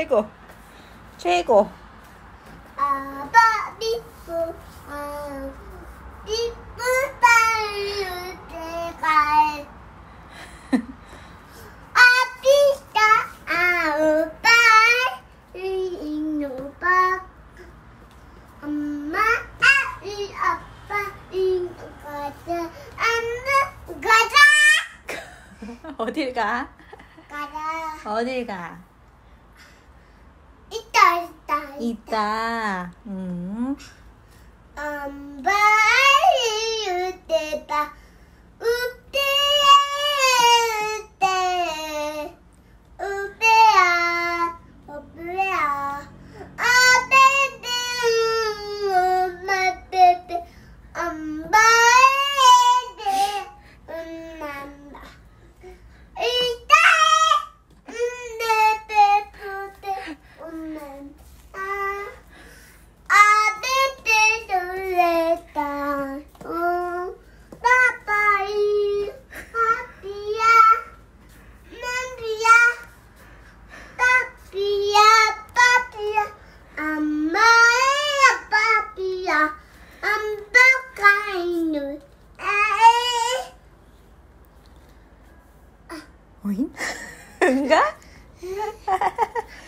최고. 최고. 아빠 미소 이쁘다 때가 아피다 아빠 이노바 엄마 아이 아빠 이노 가자 엄마 가자 어딜 가? 가자 어딜 가? 있다 있다. 엄마 이때다 우때 우배야 우배야 아베베 엄마 베베 엄마 베베 난다 이따 베베 난다 아베베 놀랬다 빠빠이 아삐야 맘비야 빠삐야 빠삐야 엄마야 빠삐야 엄마가이누 에이 오잉? 응가?